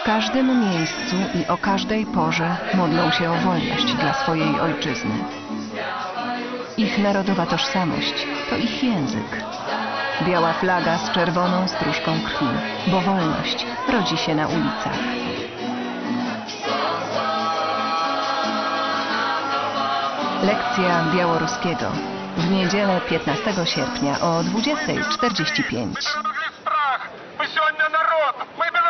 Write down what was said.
każdym miejscu i o każdej porze modlą się o wolność dla swojej ojczyzny. Ich narodowa tożsamość to ich język. Biała flaga z czerwoną stróżką krwi, bo wolność rodzi się na ulicach. Lekcja białoruskiego w niedzielę 15 sierpnia o 20:45. Strach! My сегодня народ! Мы